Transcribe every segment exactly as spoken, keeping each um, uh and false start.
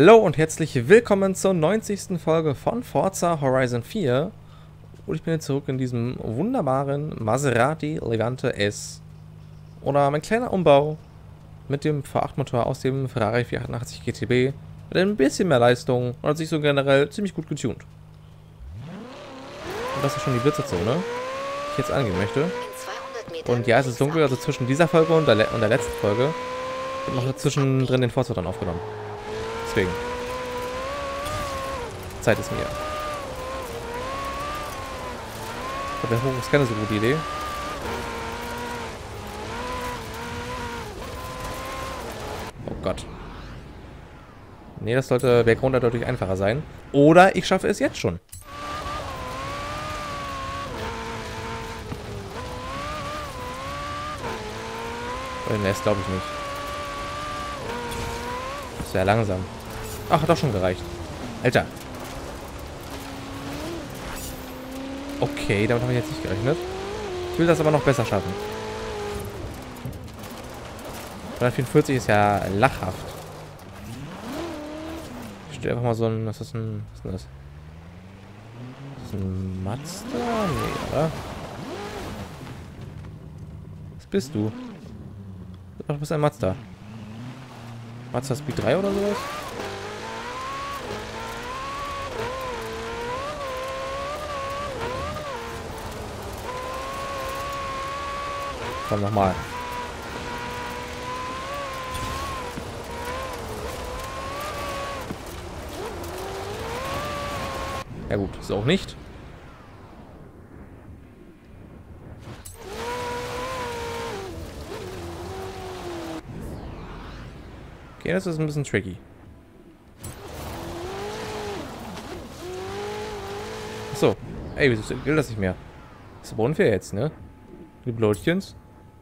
Hallo und herzlich willkommen zur neunzigsten Folge von Forza Horizon vier. Und ich bin jetzt zurück in diesem wunderbaren Maserati Levante S. Oder mein kleiner Umbau mit dem V acht Motor aus dem Ferrari vierhundertachtundachtzig G T B. Mit ein bisschen mehr Leistung und hat sich so generell ziemlich gut getuned. Und das ist schon die Blitzerzone, die ich jetzt angehen möchte. Und ja, es ist dunkel, also zwischen dieser Folge und der, Le und der letzten Folge. Ich habe noch zwischendrin den Forza dann aufgenommen. Deswegen. Zeit ist mir. Aber der Hoch ist keine so gute Idee. Oh Gott. Nee, das sollte bergunter deutlich einfacher sein. Oder ich schaffe es jetzt schon. Ne, das glaube ich nicht. Das ist ja langsam. Ach, hat auch schon gereicht. Alter. Okay, damit habe ich jetzt nicht gerechnet. Ich will das aber noch besser schaffen. hundertvierundvierzig ist ja lachhaft. Ich stelle einfach mal so ein... Was ist ein... Was ist denn das? Ist das ein Mazda? Nee, oder? Was bist du? Ach, du bist ein Mazda. Mazda Speed drei oder sowas? Komm, nochmal. Ja gut, ist auch nicht. Okay, das ist ein bisschen tricky. Achso. Ey, wieso gilt das nicht mehr? Das ist aber unfair jetzt, ne? Die Blödchens.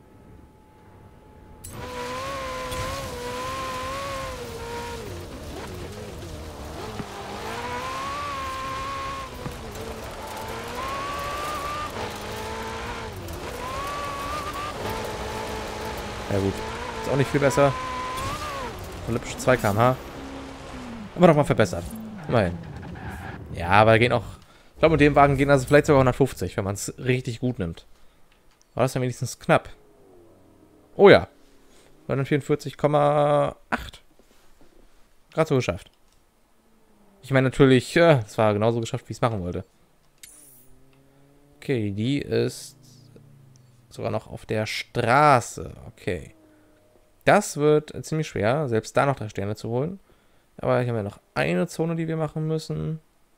Ja gut. Ist auch nicht viel besser. Olympische zwei Kilometer pro Stunde. Aber doch mal verbessert. Immerhin. Ja, aber gehen auch... Ich glaube, mit dem Wagen gehen also vielleicht sogar hundertfünfzig, wenn man es richtig gut nimmt. War das dann wenigstens knapp? Oh ja. hundertvierundvierzig Komma acht. Gerade so geschafft. Ich meine natürlich, ja, es war genauso geschafft, wie ich es machen wollte. Okay, die ist sogar noch auf der Straße. Okay. Das wird ziemlich schwer, selbst da noch drei Sterne zu holen. Aber hier haben wir noch eine Zone, die wir machen müssen.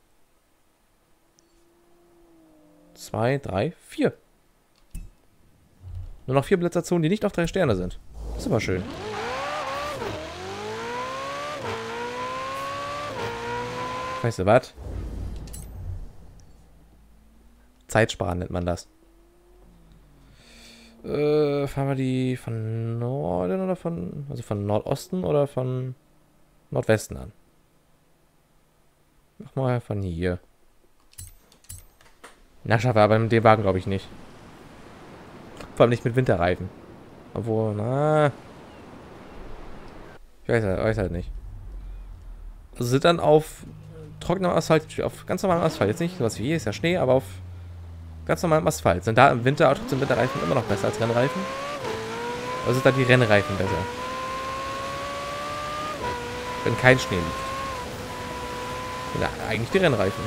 Zwei, drei, vier. Nur noch vier Blitzerzonen, die nicht auf drei Sterne sind. Das ist aber schön. Weißt du was? Zeitsparen nennt man das. Äh, fahren wir die von Norden oder von... Also von Nordosten oder von Nordwesten an? Mach mal von hier. Na, schaffe aber mit dem Wagen glaube ich nicht. Vor allem nicht mit Winterreifen. Obwohl, na... Ich weiß halt, weiß halt nicht. Also sind dann auf trockenem Asphalt, auf ganz normalem Asphalt. Jetzt nicht sowas wie hier, ist ja Schnee, aber auf ganz normalem Asphalt. Sind da im Winter trotzdem Winterreifen immer noch besser als Rennreifen? Oder sind da die Rennreifen besser? Wenn kein Schnee liegt. Ja, eigentlich die Rennreifen.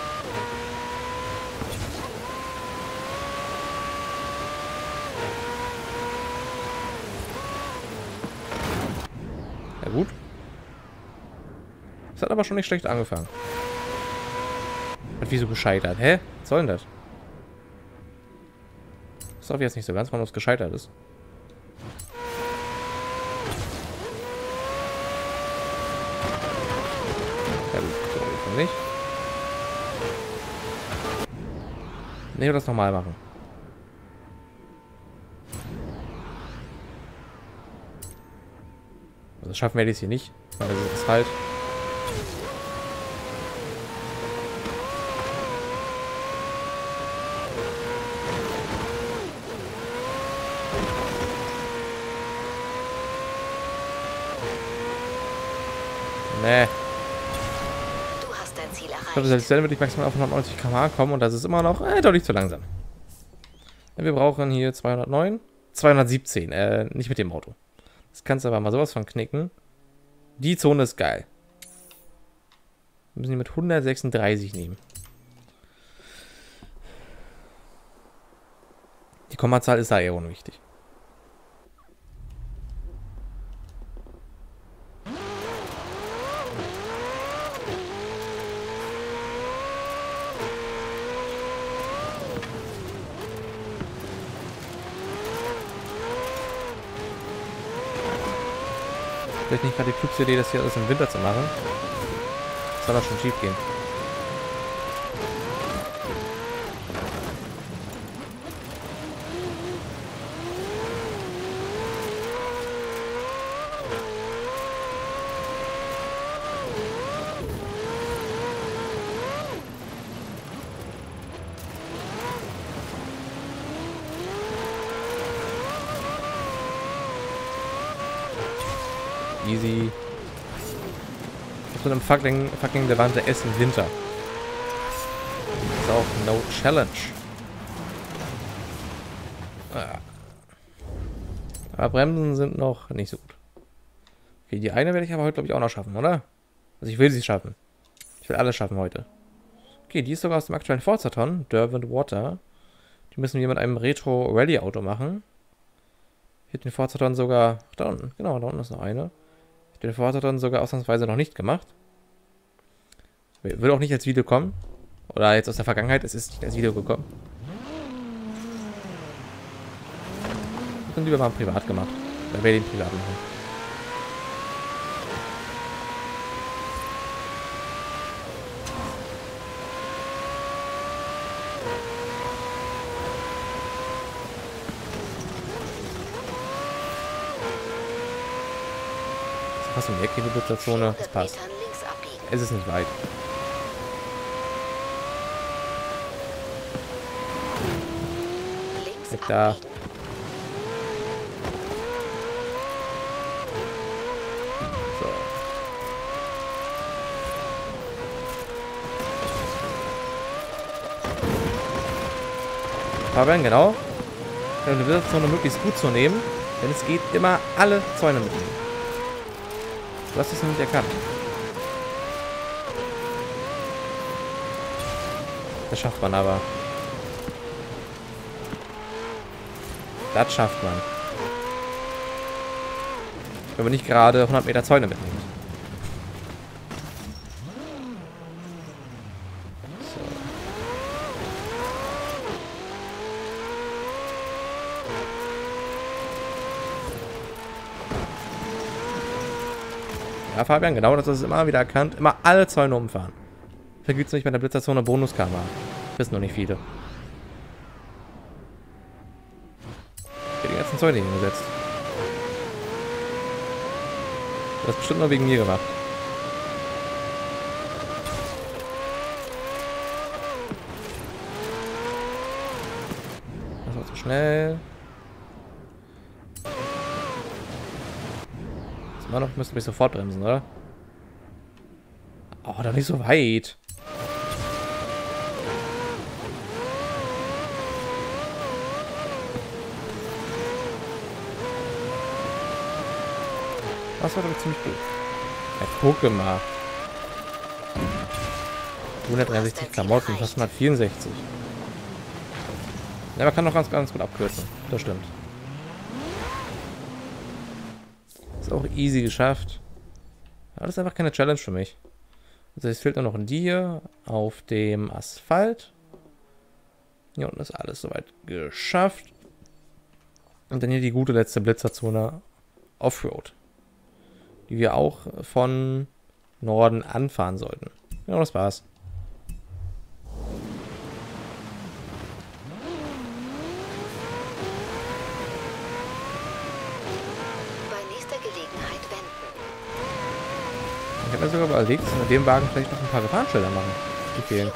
Ja gut. Das hat aber schon nicht schlecht angefangen. Hat wieso gescheitert? Hä? Was soll denn das? Das ist jetzt nicht so ganz, warum es gescheitert ist. Ja gut, so nicht. Ne, ich will das nochmal machen. Also schaffen wir das hier nicht. Also das ist halt. Nee. Ich glaube, selbst dann würde ich maximal auf hundertneunzig Kilometer pro Stunde kommen und das ist immer noch äh, deutlich zu langsam. Wir brauchen hier zweihundertneun, zweihundertsiebzehn, äh, nicht mit dem Auto. Das kannst du aber mal sowas von knicken. Die Zone ist geil. Wir müssen die mit hundertsechsunddreißig nehmen. Die Kommazahl ist da eher unwichtig. Vielleicht nicht gerade die klügste Idee, das hier alles im Winter zu machen. Das soll doch schon schief gehen. Easy. Mit so einem fucking, fucking Levante S im Winter. Ist auch no challenge. Ah. Aber Bremsen sind noch nicht so gut. Okay, die eine werde ich aber heute, glaube ich, auch noch schaffen, oder? Also ich will sie schaffen. Ich will alles schaffen heute. Okay, die ist sogar aus dem aktuellen Forzathon, Derwent Water. Die müssen wir mit einem Retro-Rally-Auto machen. Hier den Forzathon sogar... Da unten, genau, da unten ist noch eine. Den Forzathon sogar ausnahmsweise noch nicht gemacht. Will auch nicht als Video kommen. Oder jetzt aus der Vergangenheit, es ist nicht als Video gekommen. Ich habe lieber mal privat gemacht. Dann werde ich ihn privat machen. Fast um die Ecke, die Blitzerzone. Das passt. Es ist nicht weit. Weg da. So. Fabian, genau. Um die Blitzerzone möglichst gut zu nehmen, denn es geht immer alle Zäune mitnehmen. Du hast es nicht erkannt. Das schafft man aber. Das schafft man. Wenn man nicht gerade hundert Meter Zäune mitnimmt. So. Ja, Fabian, genau das ist immer wieder erkannt. Immer alle Zäune umfahren. Vergibt es nicht bei der Blitzerzone Bonuskamera. Wissen noch nicht viele. Ich habe die ganzen Zäune hingesetzt. Das ist bestimmt nur wegen mir gemacht. Das war zu schnell. Immer noch, müsste mich sofort bremsen, oder? Oh, doch nicht so weit. Das war doch ziemlich gut. Ja, guck mal. hundertdreiundsechzig Klamotten, fast hundertvierundsechzig. Ja, man kann doch ganz, ganz gut abkürzen. Das stimmt. Ist auch easy geschafft. Aber das ist einfach keine Challenge für mich. Also es fehlt nur noch ein die hier auf dem Asphalt. Hier unten ist alles soweit geschafft. Und dann hier die gute letzte Blitzerzone Offroad. Die wir auch von Norden anfahren sollten. Ja, das war's. Ich habe mir sogar überlegt, dass wir mit dem Wagen vielleicht noch ein paar Gefahrenschilder machen. Die fehlen.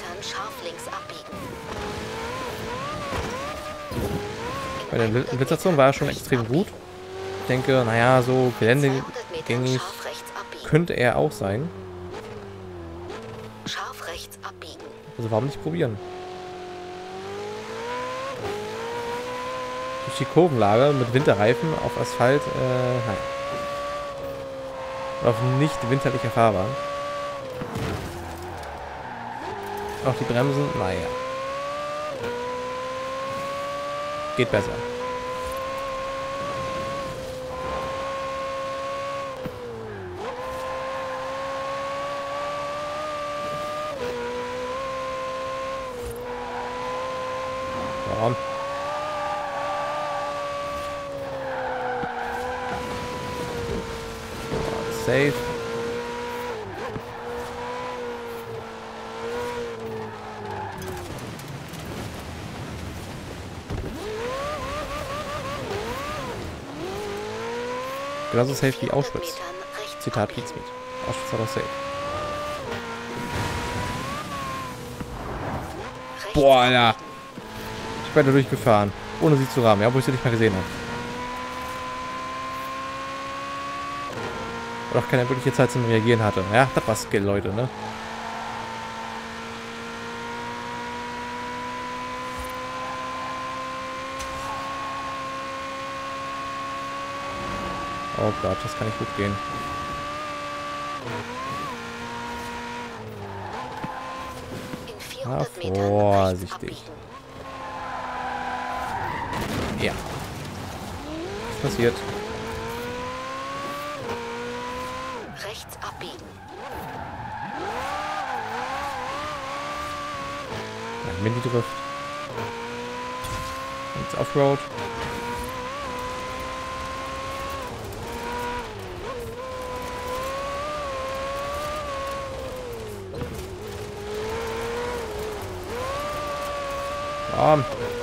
Bei der Blitzerzone war er schon extrem gut. Ich denke, naja, so geländegängig könnte er auch sein. Also warum nicht probieren? Durch die Kurvenlage mit Winterreifen auf Asphalt, äh, nein. Auf nicht winterlicher Fahrbahn. Auch die Bremsen, naja. Geht besser. Warum? Safe. Genauso safe wie Auschwitz. Zitat Pizmeet. Auschwitz war doch safe. Boah, Alter. Ich bin da durchgefahren. Ohne sie zu rammen, ja, wo ich sie nicht mehr gesehen habe. Oder auch keine wirkliche Zeit zum Reagieren hatte. Ja, das war Skill, Leute, ne? Oh Gott, das kann nicht gut gehen. Ah, vorsichtig. Ja. Was passiert? Rechts abbiegen. Ja, Mini-Drift. Jetzt Offroad. Um. In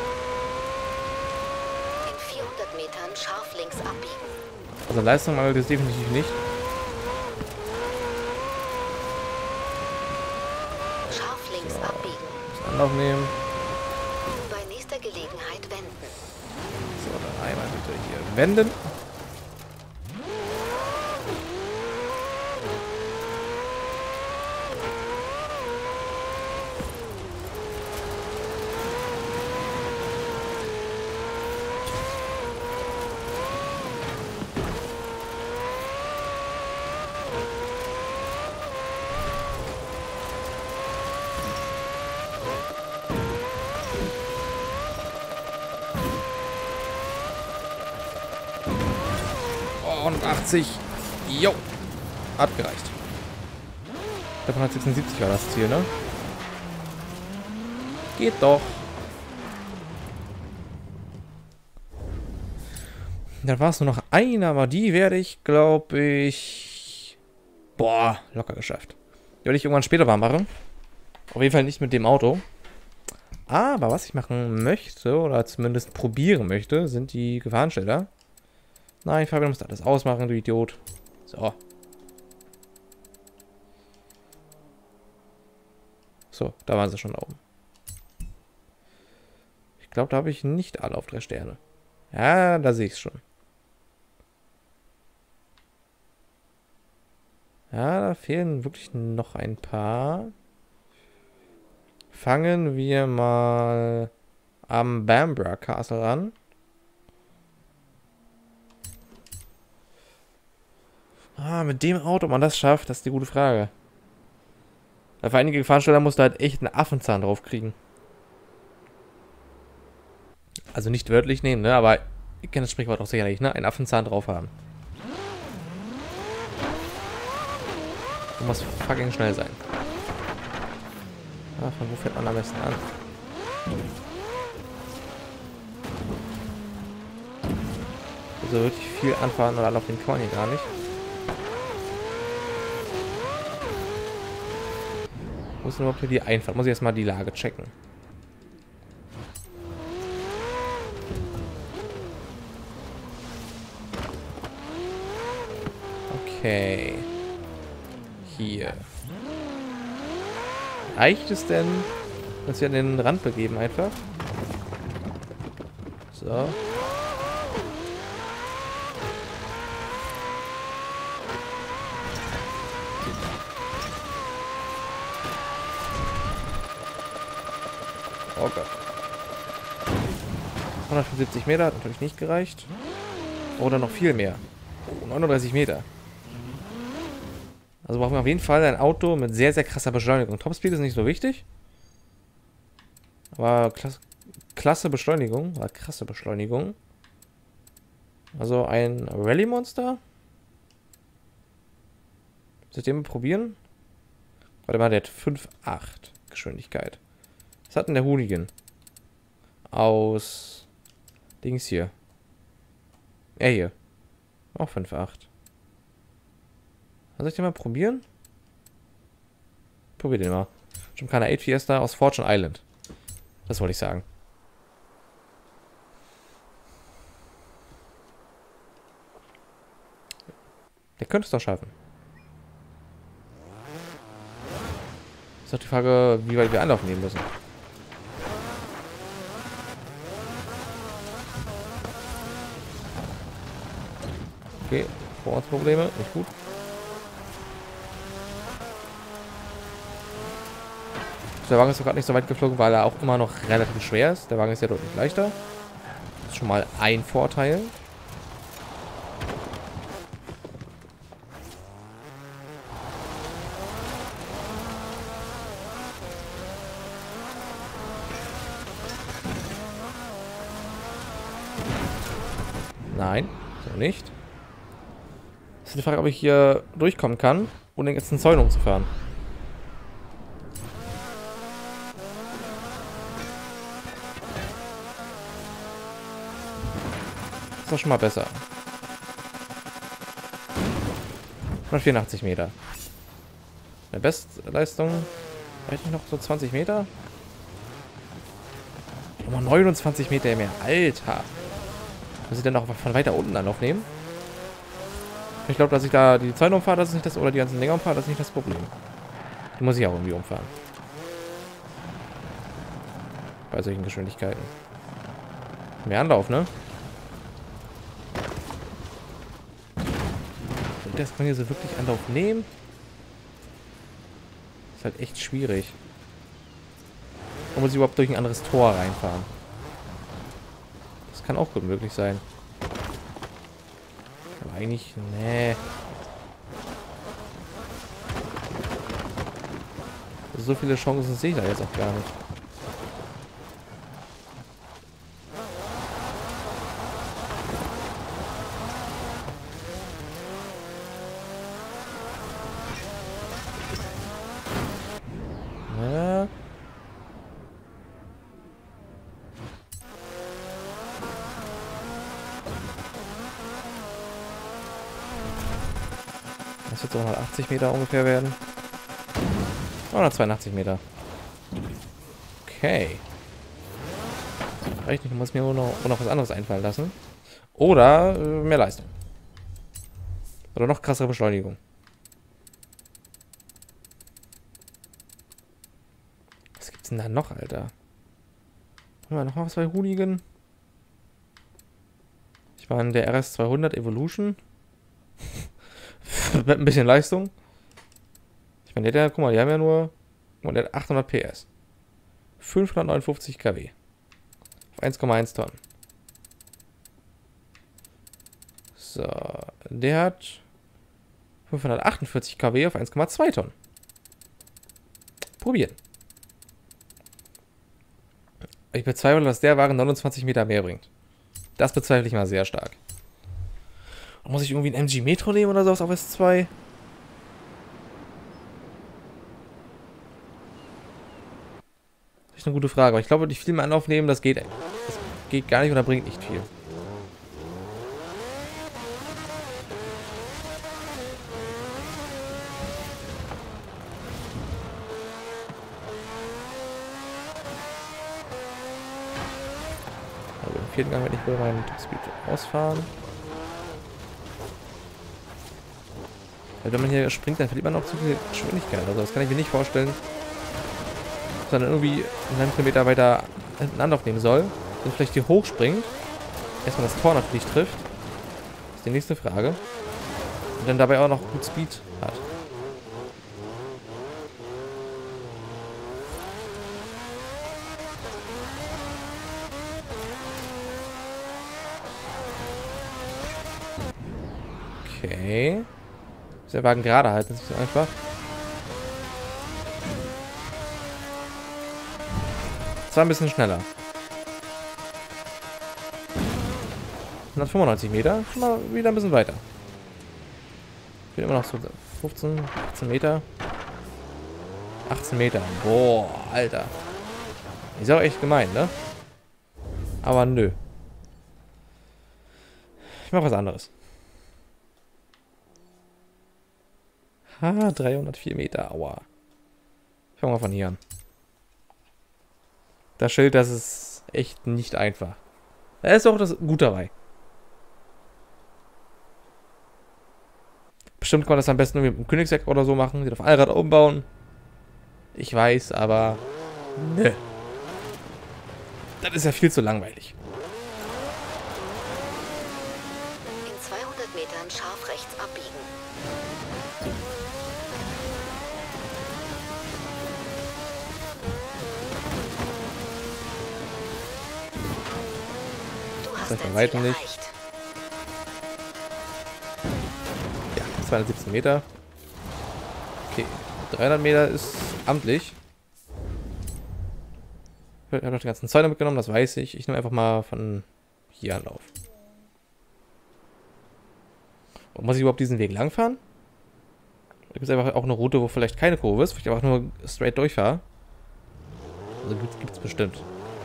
vierhundert Metern scharf links abbiegen. Also Leistung mangelt es definitiv nicht. Scharf links So. abbiegen. Muss Anlauf nehmen. Bei nächster Gelegenheit wenden. So, dann einmal bitte hier wenden. hundertachtzig. Jo. Hat gereicht. Ich glaube, hundertsechsundsiebzig war das Ziel, ne? Geht doch. Dann war es nur noch eine, aber die werde ich, glaube ich... Boah, locker geschafft. Die werde ich irgendwann später mal machen. Auf jeden Fall nicht mit dem Auto. Aber was ich machen möchte, oder zumindest probieren möchte, sind die Gefahrenschilder. Nein, Fabian, du musst alles ausmachen, du Idiot. So. So, da waren sie schon da oben. Ich glaube, da habe ich nicht alle auf drei Sterne. Ja, da sehe ich es schon. Ja, da fehlen wirklich noch ein paar. Fangen wir mal am Bamborough Castle an. Ah, mit dem Auto, ob man das schafft, das ist die gute Frage. Weil für einige Gefahrensteller musst du halt echt einen Affenzahn drauf kriegen. Also nicht wörtlich nehmen, ne? Aber ihr kennt das Sprichwort auch sicherlich, ne? Einen Affenzahn drauf haben. Du musst fucking schnell sein. Ah, von wo fährt man am besten an? Also wirklich viel anfahren oder auf den kann man hier gar nicht. Wo ist denn überhaupt hier die Einfahrt? Muss ich erstmal die Lage checken. Okay. Hier. Reicht es denn, dass wir an den Rand begeben einfach? So. Oh Gott. hundertfünfundsiebzig Meter hat natürlich nicht gereicht. Oder noch viel mehr. Oh, neununddreißig Meter. Also brauchen wir auf jeden Fall ein Auto mit sehr, sehr krasser Beschleunigung. Topspeed ist nicht so wichtig. Aber klasse, klasse Beschleunigung. War krasse Beschleunigung. Also ein Rallye-Monster. Soll ich den mal probieren? Warte mal, der hat fünf Komma acht Geschwindigkeit. Was hat denn der Hooligan? Aus Dings hier. Er hier. Auch fünf Komma acht. Soll ich den mal probieren? Probier den mal. Gymkhana acht Fiesta aus Fortune Island. Das wollte ich sagen. Der könnte es doch schaffen. Ist doch die Frage, wie weit wir Anlauf nehmen müssen. Okay, Vorortsprobleme, nicht gut. Der Wagen ist doch gerade nicht so weit geflogen, weil er auch immer noch relativ schwer ist. Der Wagen ist ja deutlich leichter. Das ist schon mal ein Vorteil. Nein, so nicht. Das ist die Frage, ob ich hier durchkommen kann, ohne jetzt einen Zaun umzufahren. Das ist doch schon mal besser. hundertvierundachtzig Meter. Eine Bestleistung. Reicht noch so zwanzig Meter? Nochmal neunundzwanzig Meter mehr. Alter. Muss ich denn noch von weiter unten Anlauf nehmen? Ich glaube, dass ich da die Zäune umfahre, das ist nicht das, oder die ganzen Dinger umfahre, das ist nicht das Problem. Die muss ich auch irgendwie umfahren. Bei solchen Geschwindigkeiten. Mehr Anlauf, ne? Und das kann hier so wirklich Anlauf nehmen. Ist halt echt schwierig. Da muss ich überhaupt durch ein anderes Tor reinfahren. Das kann auch gut möglich sein. Aber eigentlich, nee. So viele Chancen sehe ich da jetzt auch gar nicht. Ja. Das wird so hundertachtzig Meter ungefähr werden. hundertzweiundachtzig Meter. Okay. Reicht nicht, ich muss mir nur noch, nur noch was anderes einfallen lassen. Oder äh, mehr Leistung. Oder noch krassere Beschleunigung. Was gibt's denn da noch, Alter? Haben wir noch mal was bei Hooligan? Ich war in der R S zweihundert Evolution. Mit ein bisschen Leistung. Ich meine, der, guck mal, die haben ja nur, guck mal, der hat achthundert P S. fünfhundertneunundfünfzig Kilowatt. Auf eins Komma eins Tonnen. So, der hat fünfhundertachtundvierzig Kilowatt auf eins Komma zwei Tonnen. Probieren. Ich bezweifle, dass der Wagen neunundzwanzig Meter mehr bringt. Das bezweifle ich mal sehr stark. Muss ich irgendwie ein M G Metro nehmen oder sowas auf S zwei? Das ist eine gute Frage. Aber ich glaube, nicht viel mehr Anlauf nehmen, das geht, das geht gar nicht oder bringt nicht viel. Also im vierten Gang werde ich wohl meinen Topspeed ausfahren. Wenn man hier springt, dann verliert man auch zu viel Geschwindigkeit. Also das kann ich mir nicht vorstellen, dass man dann irgendwie einen Kilometer weiter hinten Anlauf nehmen soll. Und vielleicht hier hochspringt. Erstmal das Tor natürlich trifft. Das ist die nächste Frage. Und dann dabei auch noch gut Speed hat. Okay. Muss der Wagen gerade halten, das ist nicht so einfach. Das war ein bisschen schneller. hundertfünfundneunzig Meter, schon mal wieder ein bisschen weiter. Ich bin immer noch so fünfzehn, achtzehn Meter. achtzehn Meter. Boah, Alter. Ist auch echt gemein, ne? Aber nö. Ich mach was anderes. Ha, dreihundertvier Meter. Aua. Fangen wir von hier an. Das Schild, das ist echt nicht einfach. Da ist auch das gut dabei. Bestimmt kann man das am besten mit dem Königseck oder so machen, die auf Allrad umbauen. Ich weiß, aber nö. Das ist ja viel zu langweilig. In zweihundert Metern scharf rechts abbiegen. Du hast Das bei dein weitem Ziel nicht. erreicht. Ja, zweihundertsiebzehn Meter. Okay, dreihundert Meter ist amtlich. Ich habe noch die ganzen Zäune mitgenommen, das weiß ich. Ich nehme einfach mal von hier Anlauf. Und muss ich überhaupt diesen Weg lang fahren? Da gibt es einfach auch eine Route, wo vielleicht keine Kurve ist, wo ich einfach nur straight durchfahre. Also gibt es bestimmt.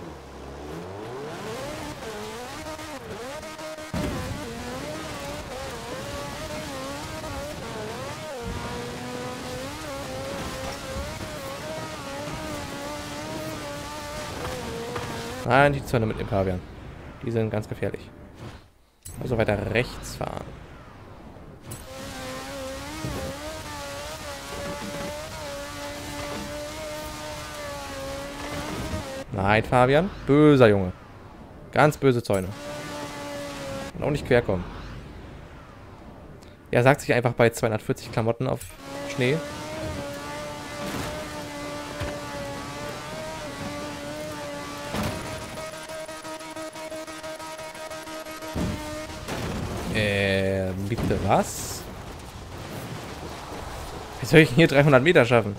Nein, die Zäune mit dem Pavian. Die sind ganz gefährlich. Also weiter rechts fahren. Nein, Fabian. Böser Junge. Ganz böse Zäune. Und auch nicht quer kommen. Ja, sagt sich einfach bei zweihundertvierzig Klamotten auf Schnee. Äh, bitte was? Wie soll ich denn hier dreihundert Meter schaffen?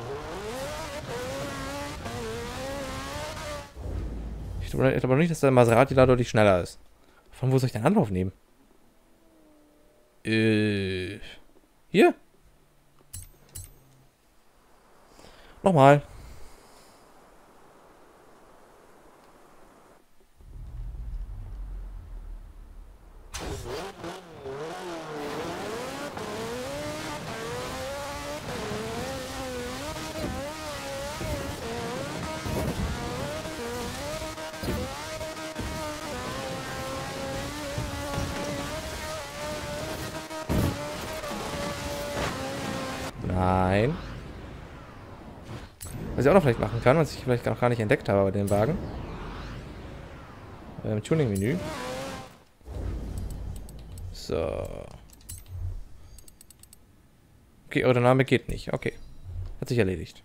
Ich glaube aber nicht, dass der Maserati da deutlich schneller ist. Von wo soll ich den Anlauf nehmen? Äh, hier? Nochmal. Nein. Was ich auch noch vielleicht machen kann, was ich vielleicht noch gar nicht entdeckt habe bei dem Wagen. Im Tuning-Menü. So. Okay, Aerodynamik geht nicht. Okay. Hat sich erledigt.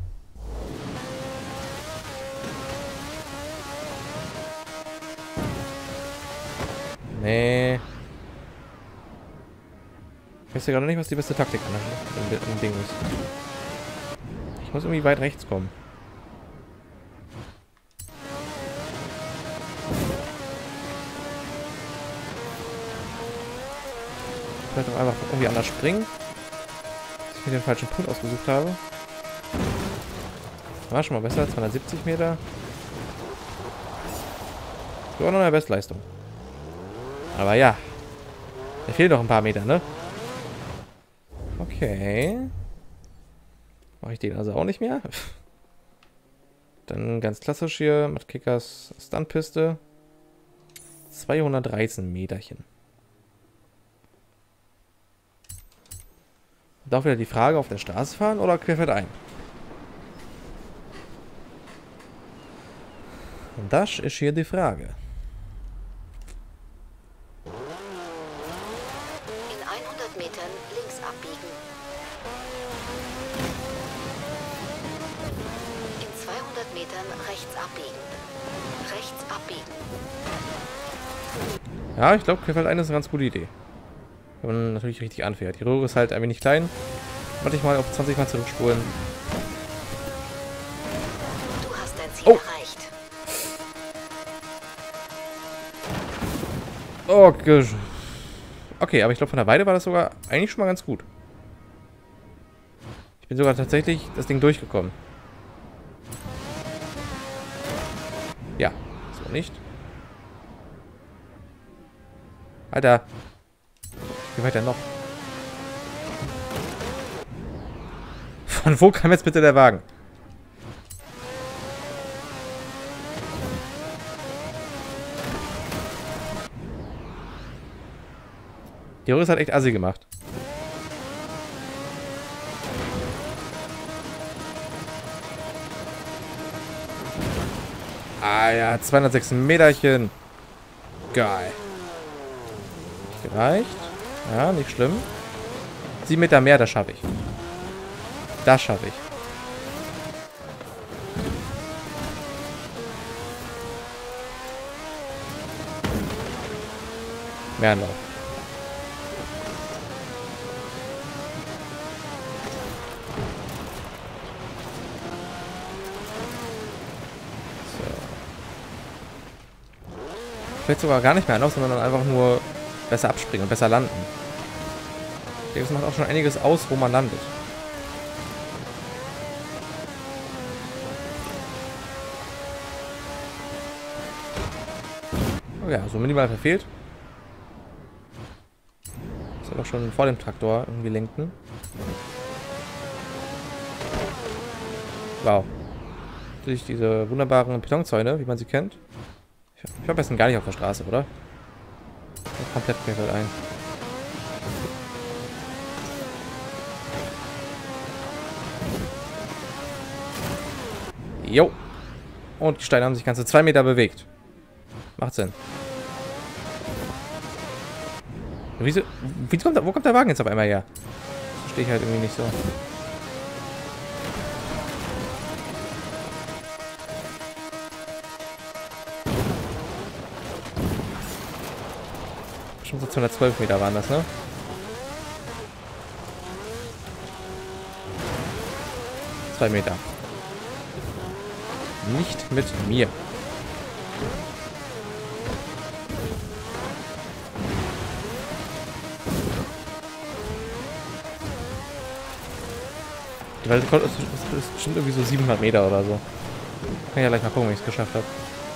Nee. Ich weiß ja gerade nicht, was die beste Taktik an dem Ding ist. Ich muss irgendwie weit rechts kommen. Vielleicht auch einfach irgendwie anders springen. Dass ich mir den falschen Punkt ausgesucht habe. War schon mal besser. zweihundertsiebzig Meter. So, noch eine Bestleistung. Aber ja. Da fehlen noch ein paar Meter, ne? Okay. Mache ich den also auch nicht mehr. Dann ganz klassisch hier mit Kickers Stuntpiste. zweihundertdreizehn Meterchen. Darf wieder die Frage, auf der Straße fahren oder querfeldein? Und das ist hier die Frage. In hundert Metern links abbiegen. In zweihundert Metern rechts abbiegen. Rechts abbiegen. Ja, ich glaube, querfeldein ist eine ganz gute Idee. wenn man natürlich richtig anfährt. Die Röhre ist halt ein wenig klein. Warte ich mal auf zwanzig Mal zurückspulen. Du hast dein Ziel Oh. erreicht. Okay. Okay, aber ich glaube, von der Weide war das sogar eigentlich schon mal ganz gut. Ich bin sogar tatsächlich das Ding durchgekommen. Ja, so nicht. Alter. Wie weit denn noch? Von wo kam jetzt bitte der Wagen? Die Röhre ist halt echt assi gemacht. Ah ja, zweihundertsechs Meterchen. Geil. Nicht gereicht. Ja, nicht schlimm. sieben Meter mehr, das schaffe ich. Das schaffe ich. Mehr Anlauf. Vielleicht sogar gar nicht mehr Anlauf, sondern dann einfach nur besser abspringen und besser landen. Ich denke, das macht auch schon einiges aus, wo man landet. Oh ja, so minimal verfehlt. Das ist aber schon vor dem Traktor irgendwie lenken. Wow. Natürlich diese wunderbaren Betonzäune, wie man sie kennt. Ich habe am besten gar nicht auf der Straße, oder? Komplett querfeld ein. Jo. Und die Steine haben sich ganze zwei Meter bewegt. Macht Sinn. Wieso, wie kommt, wo kommt der Wagen jetzt auf einmal her? Verstehe ich halt irgendwie nicht so. Schon so zweihundertzwölf Meter waren das, ne? Zwei Meter. Nicht mit mir. Weil das ist bestimmt irgendwie so siebenhundert Meter oder so. Kann ja gleich mal gucken, wie ich es geschafft habe.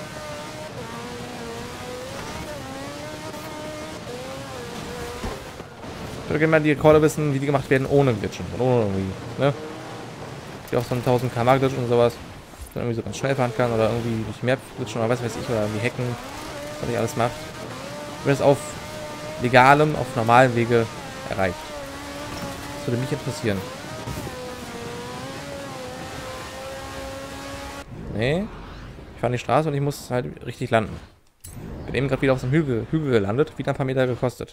Ich würde gerne mal die Rekorde wissen, wie die gemacht werden ohne Glitchen. Und ohne irgendwie, ne? Wie auch so ein tausend Kilometer pro Stunde Glitch und sowas. Dass man irgendwie so ganz schnell fahren kann oder irgendwie durch Map glitchen oder was weiß ich, oder irgendwie hacken. Was ich alles macht. Wenn das auf legalem, auf normalem Wege erreicht. Das würde mich interessieren. Nee. Ich fahre die Straße und ich muss halt richtig landen. Bin eben gerade wieder auf so einem Hügel, Hügel gelandet. Wieder ein paar Meter gekostet.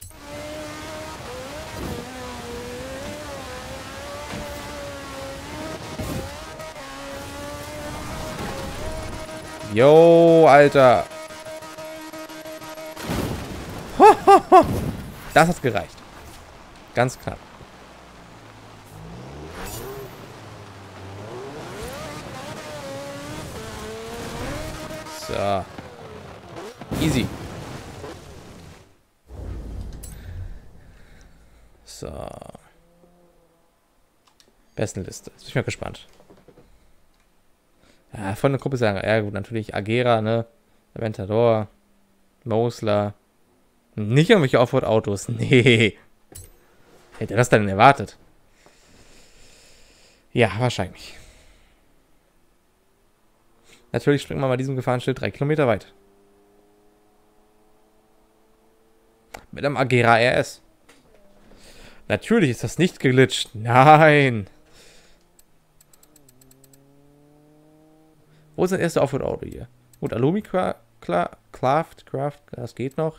Jo, Alter. Das hat gereicht. Ganz knapp. So. Easy. So. Bestenliste. Jetzt bin ich mal gespannt. Ja, von der Gruppe sagen, ja gut, natürlich Agera, ne? Aventador, Mosler. Nicht irgendwelche Offroad-Autos. Nee. Hätte das denn erwartet? Ja, wahrscheinlich. Natürlich springt man bei diesem Gefahrenschild drei Kilometer weit. Mit einem Agera R S. Natürlich ist das nicht geglitscht. Nein. Wo ist das erste Offroad-Auto hier? Gut, Alumi Craft, Craft, Craft, das geht noch.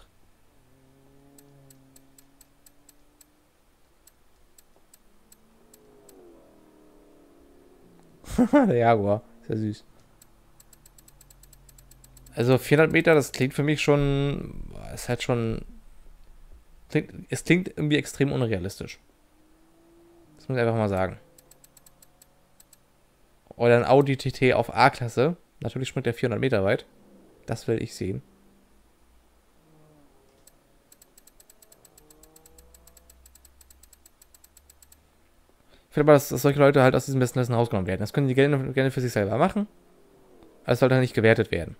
Der Jaguar. Sehr süß. Also vierhundert Meter, das klingt für mich schon... Ist halt schon... Klingt, es klingt irgendwie extrem unrealistisch. Das muss ich einfach mal sagen. Oder ein Audi T T auf A-Klasse. Natürlich springt er vierhundert Meter weit. Das will ich sehen. Ich finde aber, dass, dass solche Leute halt aus diesem besten Wissen rausgenommen werden. Das können die gerne, gerne für sich selber machen. Aber es sollte nicht gewertet werden.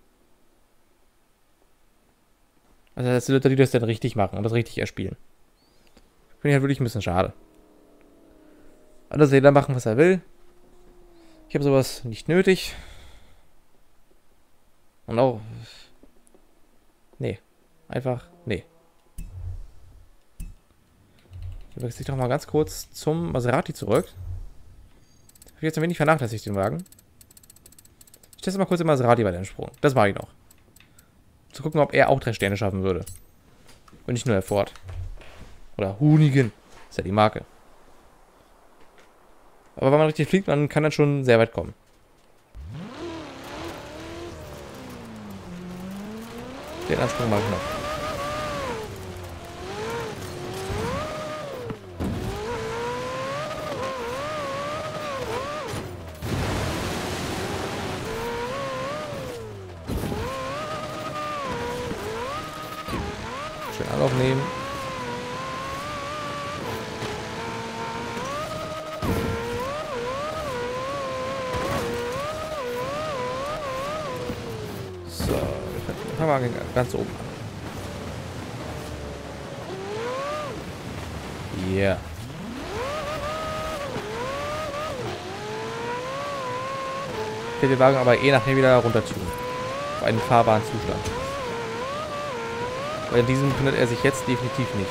Also das sind Leute, die das dann richtig machen und das richtig erspielen. Finde ich halt wirklich ein bisschen schade. Also jeder machen, was er will. Ich habe sowas nicht nötig. Und auch... Nee. Einfach... Nee. Ich wechsle ich doch mal ganz kurz zum Maserati zurück. Habe ich jetzt ein wenig vernachlässigt, den Wagen. Ich teste mal kurz den Maserati bei dem Sprung. Das mache ich noch. Zu gucken, ob er auch drei Sterne schaffen würde. Und nicht nur der Ford. Oder Hoonigan. Ist ja die Marke. Aber wenn man richtig fliegt, man kann dann schon sehr weit kommen. Den Ansprung mache ich noch. Schön Anlauf nehmen. So, fangen wir ganz oben an. Yeah. Ich werde den Wagen aber eh nachher wieder runterziehen. Auf einen fahrbaren Zustand. Weil in diesem findet er sich jetzt definitiv nicht.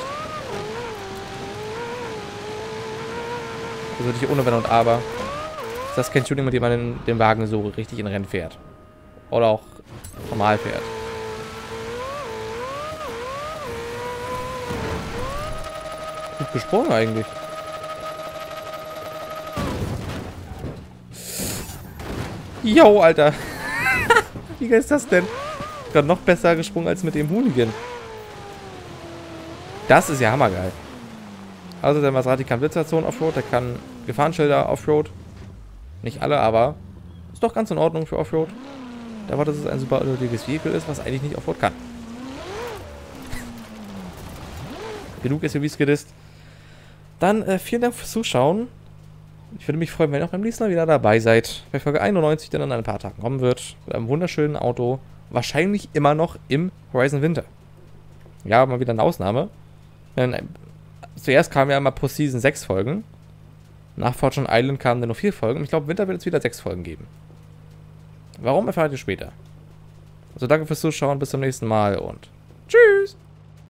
Also nicht ohne Wenn und Aber. Das ist kein Tuning, mit dem man den, den Wagen so richtig in Rennen fährt. Oder auch normal fährt. Gut gesprungen eigentlich. Jo, Alter. Wie geil ist das denn? Gerade noch besser gesprungen als mit dem Hoonigan. Das ist ja hammergeil. Also der Maserati kann Blitzerzone Offroad, der kann Gefahrenschilder Offroad. Nicht alle, aber ist doch ganz in Ordnung für Offroad. Da war, dass es ein super unnötiges Vehikel ist, was eigentlich nicht Offroad kann. Genug S U Vs gedisst. Dann äh, vielen Dank fürs Zuschauen. Ich würde mich freuen, wenn ihr auch beim nächsten Mal wieder dabei seid. Bei Folge einundneunzig, die dann in ein paar Tagen kommen wird. Mit einem wunderschönen Auto. Wahrscheinlich immer noch im Horizon Winter. Ja, mal wieder eine Ausnahme. Denn, zuerst kamen ja immer pro Season sechs Folgen. Nach Fortune Island kamen dann nur vier Folgen. Ich glaube, Winter wird es wieder sechs Folgen geben. Warum, erfahrt ihr später. Also danke fürs Zuschauen, bis zum nächsten Mal und tschüss!